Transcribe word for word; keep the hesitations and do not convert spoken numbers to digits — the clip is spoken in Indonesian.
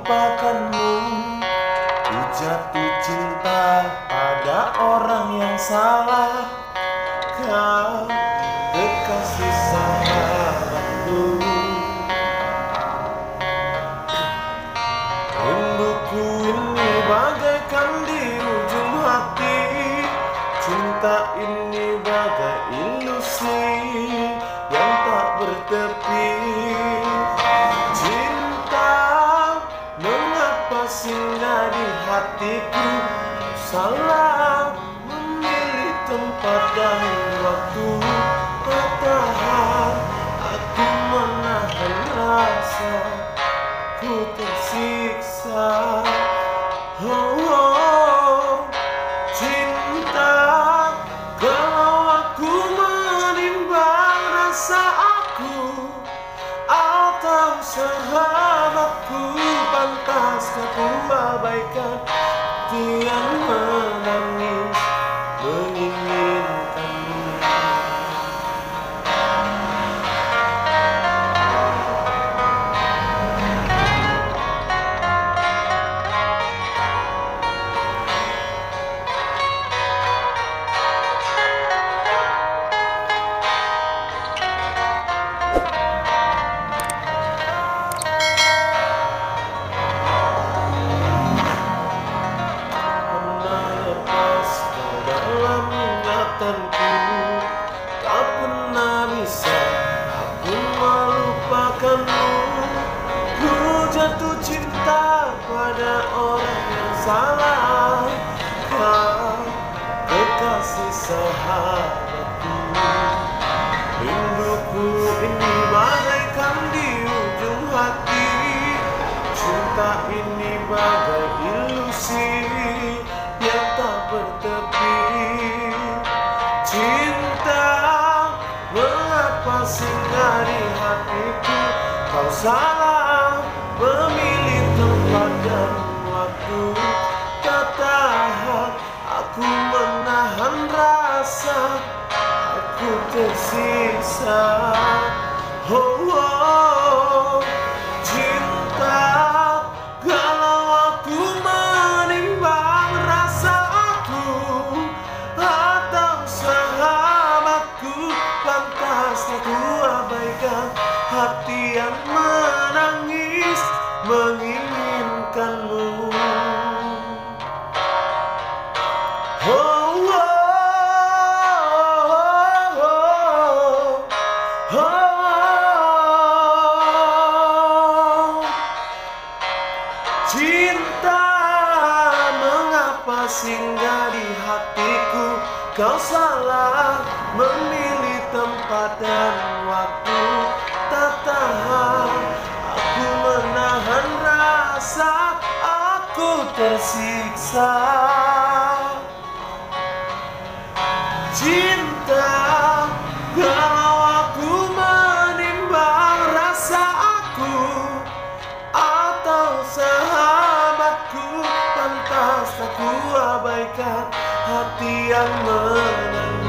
melupakanmu. Ku jatuh cinta pada orang yang salah. Kau kekasih sahabatku. Rinduku ini bagaikan di ujung hati. Cinta ini bagai ilusi yang tak bertepi. Cinta, mengapa singgah di hatiku? Salah memilih tempat dan waktu. Katakan aku menahan rasa, ku tersiksa. Oh, oh, cinta, kalau aku menimbang rasa aku atau sahabatku, pantaskah ku abaikan hati yang menangis menginginkanmu? Tak pernah bisa aku melupakanmu. Ku jatuh cinta pada orang yang salah. Kau kekasih sahabatku. Rinduku ini bagaikan di ujung hati. Cinta ini bagai ilusi yang tak bertepi. Cinta, mengapa singgah di hatiku? Kau salah memilih tempat dan waktu. Katakan aku menahan rasa, aku tersiksa. Oh, oh, cinta, kalau aku menimbang rasa aku atau sahabatku, pantas aku abaikan hati yang menangis menginginkanmu. Oh, oh, oh, oh, oh. Cinta, mengapa singgah di hatiku? Kau salah memilih tempat dan waktu. Tak tahan aku menahan rasa, aku tersiksa. Cinta, kalau aku menimbang rasa aku atau sahabatku, pantas aku abaikan hati yang menangis